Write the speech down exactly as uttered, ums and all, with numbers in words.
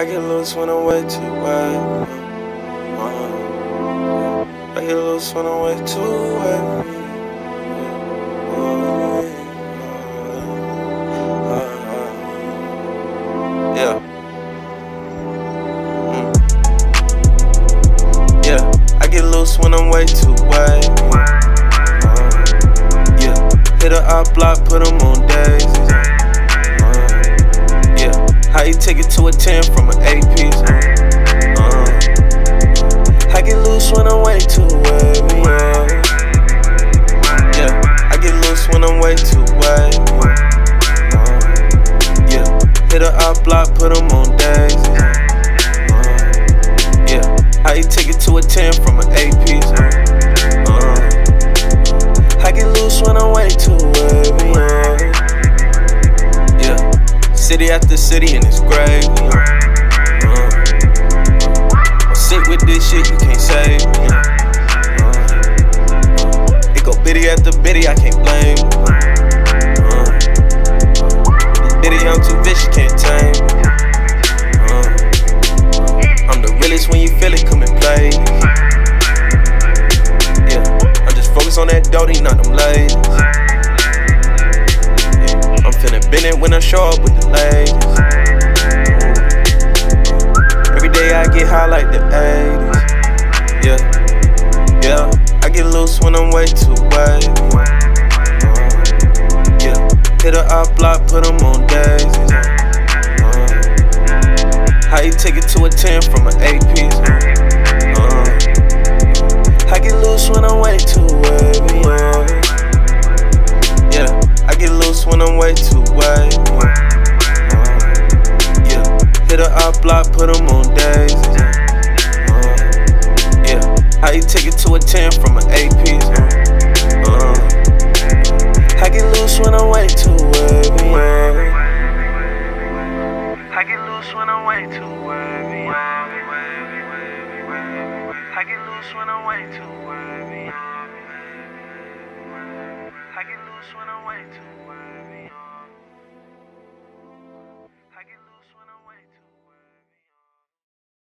I get loose when I'm way too wet. Uh, I get loose when I'm way too wet. Yeah. Mm. Yeah. I get loose when I'm way too wet. Uh, yeah. Hit a up block, put 'em on days. How you take it to a ten from an eight piece? Uh, I get loose when I'm way too wavy. Uh, yeah, I get loose when I'm way too wavy. Uh, yeah, hit a up block, put 'em on days. Uh, yeah, how you take it to a ten from an eight piece? Uh, I get loose when I'm way too wavy. Uh, City after city and it's gravy. Uh, I'm sick with this shit, you can't save me. Uh, it go bitty after bitty, I can't blame me. Uh, this bitty, I'm too vicious, can't tame me. Uh, I'm the realest when you feel it, come and play. Yeah, I'm just focused on that doty, not them ladies. Been it when I show up with the ladies. Every day I get high like the eighties. Yeah, yeah, I get loose when I'm way too wavy. Uh, yeah, hit a up block, put 'em on days. Uh, how you take it to a ten from an eight piece? Uh, I get loose when I'm way too wavy. Uh, yeah, I get loose when I'm way too wavy. Uh, yeah, hit a up block, put 'em on days. Uh, yeah, how you take it to a ten from an eight piece? Uh, I get loose when I'm way too wavy. Uh, I get loose when I'm way too wavy. I get loose when I'm way too wavy. I get loose when I'm way too